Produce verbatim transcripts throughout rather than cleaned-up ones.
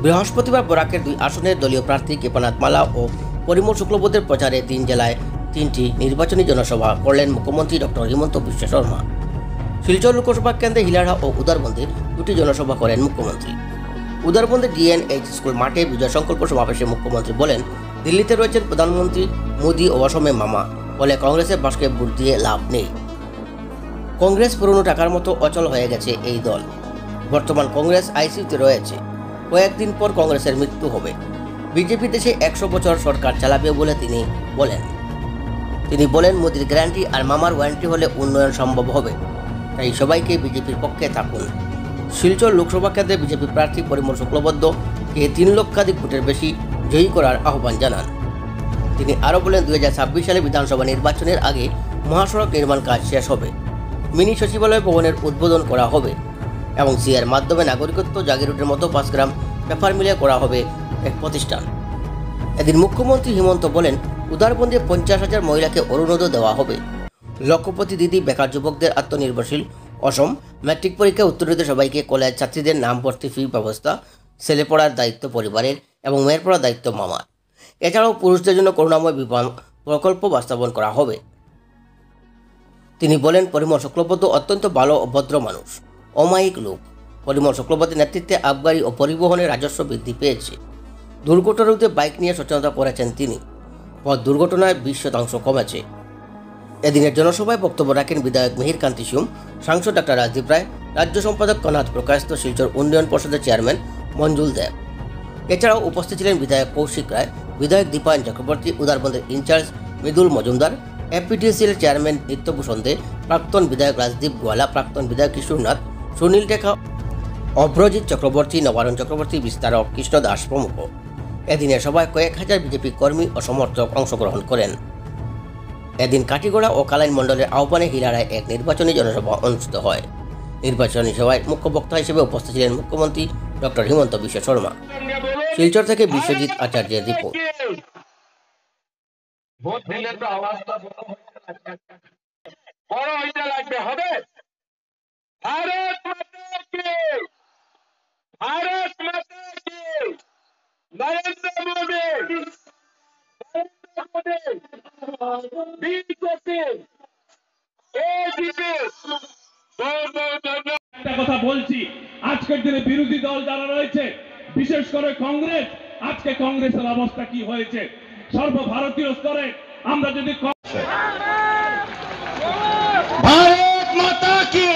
বৃহস্পতিবার বরাকের দুই আসনের দলীয় প্রার্থী কৃপানাথ মালা ও পরিমল শুক্লবৈদ্যের প্রচারে তিন জেলায় তিনটি নির্বাচনী জনসভা করলেন মুখ্যমন্ত্রী ডক্টর হিমন্ত বিশ্ব শর্মা। শিলচর লোকসভা কেন্দ্রে হিলাড়া ও উদারবন্দে দুটি জনসভা করেন মুখ্যমন্ত্রী। উদারবন্দে ডিএনএইচ স্কুল মাঠে বিজয় সংকল্প সমাবেশে মুখ্যমন্ত্রী বলেন, দিল্লিতে রয়েছেন প্রধানমন্ত্রী মোদী ও অসমে মামা, ফলে কংগ্রেসের বাসকে ভোট দিয়ে লাভ নেই। কংগ্রেস পুরনো টাকার মতো অচল হয়ে গেছে এই দল। বর্তমান কংগ্রেস আইসিইউতে রয়েছে। কয়েকদিন পর কংগ্রেসের মৃত্যু হবে। বিজেপি দেশে একশো বছর সরকার চালাবে বলে তিনি বলেন। তিনি বলেন, মোদির গ্যারান্টি আর মামার ওয়ারেন্টি হলে উন্নয়ন সম্ভব হবে, তাই সবাইকে বিজেপির পক্ষে থাকুন। শিলচর লোকসভা কেন্দ্রে বিজেপি প্রার্থী পরিমল শুক্লবৈদ্যকে তিন লক্ষাধিক ভোটের বেশি জয়ী করার আহ্বান জানান। তিনি আরও বলেন, দুই হাজার ছাব্বিশ সালে বিধানসভা নির্বাচনের আগে মহাসড়ক নির্মাণ কাজ শেষ হবে, মিনি সচিবালয় ভবনের উদ্বোধন করা হবে এবং সিএর মাধ্যমে নাগরিকত্ব জাগিরুটের মতো পাঁচ গ্রাম পেপার মিলে করা হবে এক প্রতিষ্ঠান। এদিন মুখ্যমন্ত্রী হিমন্ত বলেন, উদারবন্দে পঞ্চাশ হাজার মহিলাকে অরুণোদয় দেওয়া হবে। লক্ষপতি দিদি, বেকার যুবকদের আত্মনির্ভরশীল অসম, ম্যাট্রিক পরীক্ষা উত্তীর্ণদের সবাইকে কলেজ ছাত্রীদের নাম ভর্তি ফি ব্যবস্থা, ছেলে পড়ার দায়িত্ব পরিবারের এবং মেয়ের পড়ার দায়িত্ব মামার। এছাড়াও পুরুষদের জন্য করুণাময় বিবাহ প্রকল্প বাস্তবায়ন করা হবে। তিনি বলেন, পরিমল শুক্লবৈদ্য অত্যন্ত ভালো ও ভদ্র মানুষ, অমায়িক লোক। পরিমল শুক্লবৈদ্যের নেতৃত্বে আবগারি ও পরিবহনের রাজস্ব বৃদ্ধি পেয়েছে। দুর্ঘটনা রোধে বাইক নিয়ে সচেতনতা করেছেন তিনি। পথ দুর্ঘটনায় বিশ শতাংশ কমেছে। এদিনের জনসভায় বক্তব্য রাখেন বিধায়ক মিহির কান্তি সিং, সাংসদ ডাক্তার রাজদীপ রায়, রাজ্য সম্পাদক কনাথ প্রকাশিত, শিলচর উন্নয়ন পর্ষদের চেয়ারম্যান মঞ্জুল দেব। এছাড়াও উপস্থিত ছিলেন বিধায়ক কৌশিক রায়, বিধায়ক দীপায়ন চক্রবর্তী, উদারবন্দের ইনচার্জ মৃদুল মজুমদার, এফপিটিসির চেয়ারম্যান নিত্যভূষণ দে, প্রাক্তন বিধায়ক রাজদীপ গোয়ালা, প্রাক্তন বিধায়ক কিশোরনাথ, সুনীল টেকা, অভ্রজিৎ চক্রবর্তী, নবারণ চক্রবর্তী, বিস্তারক কৃষ্ণ দাস প্রমুখ। এদিনের সভায় কয়েক হাজার বিজেপি কর্মী ও সমর্থক অংশগ্রহণ করেন। এদিন কাটিগড়া ও কালাইন মণ্ডলের আহ্বানে হিলাড়ায় এক নির্বাচনী জনসভা অনুষ্ঠিত হয়। নির্বাচনী সভায় মুখ্য বক্তা হিসেবে উপস্থিত ছিলেন মুখ্যমন্ত্রী ডক্টর হিমন্ত বিশ্ব শর্মা। শিলচর থেকে বিশ্বজিৎ আচার্যের রিপোর্ট। একটা কথা বলছি, আজকের দিনে বিরোধী দল যারা রয়েছে, বিশেষ করে কংগ্রেস, আজকে কংগ্রেসের অবস্থা কি হয়েছে সর্বভারতীয় স্তরে। আমরা যদি ভারত মাতা কি,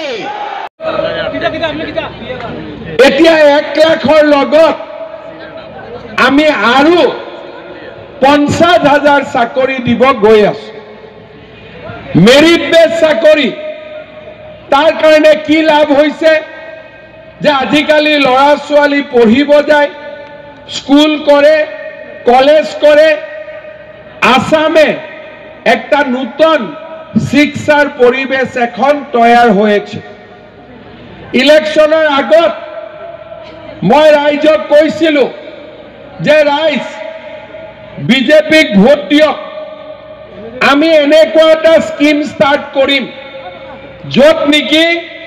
এতিয়া এক লাখৰ লগত আমি আৰু পঞ্চাশ হাজাৰ চাকৰি দিব গৈ আছো। মেৰিট বেছ চাকৰি, তাৰ কাৰণে কি লাভ হৈছে যে আজিকালি ল'ৰা ছোৱালী পঢ়িব যায়, স্কুল কৰে, কলেজ কৰে। আসামে একটা নূতন শিক্ষার পরিবেশ এখন তৈয়ার হয়েছে। ইলেকশনের আগত মই রাইজক কৈছিলো যে রাইজ বিজেপিক ভোট দিয়ক, আমি এনেকুৱা এটা স্কিম ষ্টাৰ্ট কৰিম য'ত নেকি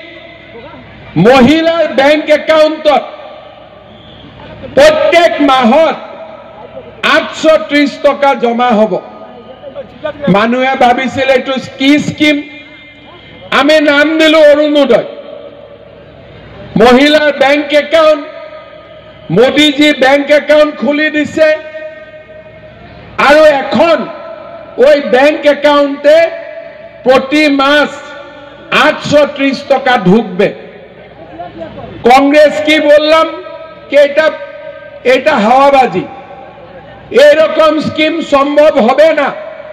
মহিলাৰ বেংক একাউণ্টত প্ৰত্যেক মাহত আঠশ ত্ৰিশ টকা জমা হ'ব। মানুহে ভাবিছিল এইটো কি স্কিম, আমি নাম দিলো অৰুণোদয়। মহিলাৰ bank account, Modiji bank account খুলি দিছে আৰু এখন ওই ব্যাংক একাউন্টে প্রতি মাস আটশো ত্রিশ টাকা ঢুকবে। কংগ্রেস কি বললাম কি এটা এটা হাওয়াবাজি, এরকম স্কিম সম্ভব হবে না।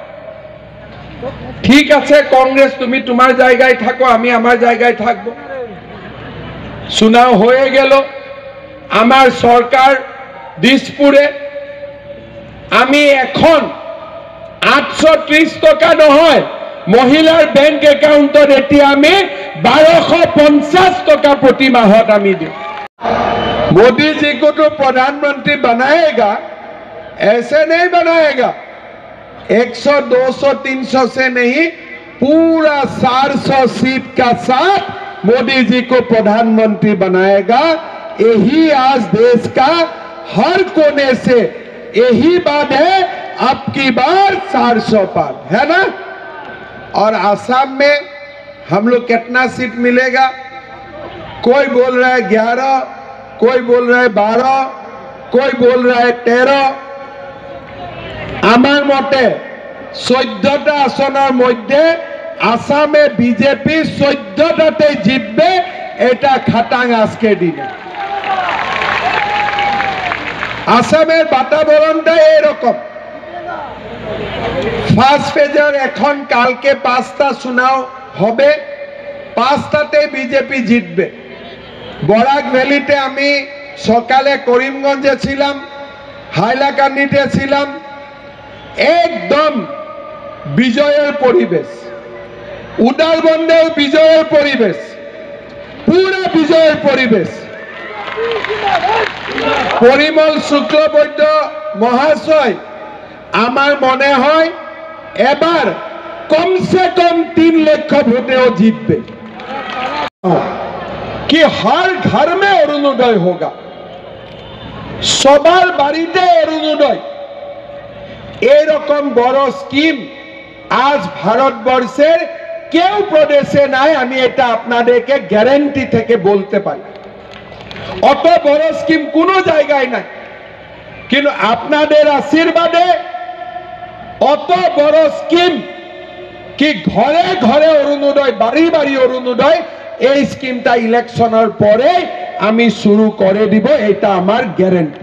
ঠিক আছে কংগ্রেস, তুমি তোমার জায়গায় থাকো, আমি আমার জায়গায় থাকবো। শুনাও হয়ে গেল। আমার সরকার দিসপুরে আমি এখন আটশো ত্রিশ টাকা নহয়, মহিলার ব্যাংক একাউন্টত এতিয়া আমি বারশ পঞ্চাশ টাকা প্রতি মাহত আমি দিওঁ। मोदी जी को तो प्रधानमंत्री बनाएगा, ऐसे नहीं बनाएगा। एक सौ, दो सौ, तीन सौ से नहीं, पूरा चार सौ सीट का साथ मोदी जी को प्रधानमंत्री बनाएगा। यही आज देश का हर कोने से यही बात है, अब की बार चार सौ पार, है ना। और आसाम में हम लोग कितना सीट मिलेगा? कोई बोल रहा है ग्यारह, कोई बोल रहा है बारह, कोई बोल रहा है तेरह। आमार मते चौदहटा आसनर मध्य आसामे बीजेपी चौदहटाते जितबे, एटा खाटांग आजके दिने। आसामेर बाताबरणटा एरकम। फार्स्ट फेजर एखन कालके पाँचटा चुनाव होबे, पाँचटाते बीजेपी जितबे। बराक भैलीते आमी सकाले करीमगंजे छिलाम, हाइलाकान्दिते छिलाम, एकदम विजयेर परिवेश। उदालबंदेও विजयेर परिवेश, पूरा विजयेर परिवेश। परिमल शुक्लबैद्य महाशय आमार मने हय एबार कम से कम तीन लाख भोटेও जितबे। कि हर घर में अरुणोदय होगा, सबार बाड़ीते अरुणोदय। एरकम बड़ स्कीम आज भारतवर्षेर केउ प्रदेशे नाई, आमी एटा आपनादेरके ग्यारेंटी थेके बोलते पारी। अत बड़ स्कीम कोनो जायगाय नाई, किन्तु आपनादेर आशीर्वादे अत बड़ स्कीम कि घरे घरे अरुणोदय, बाड़ी बाड़ी अरुणोदय, এই স্কিমটা ইলেকশনের পরে আমি শুরু করে দিব, এটা আমার গ্যারান্টি।